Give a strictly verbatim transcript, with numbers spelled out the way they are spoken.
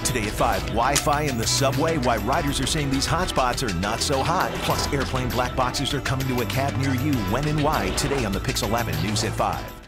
Today at five, Wi-Fi in the subway, why riders are saying these hotspots are not so hot. Plus, airplane black boxes are coming to a cab near you. When and why? Today on the P I X eleven News at five.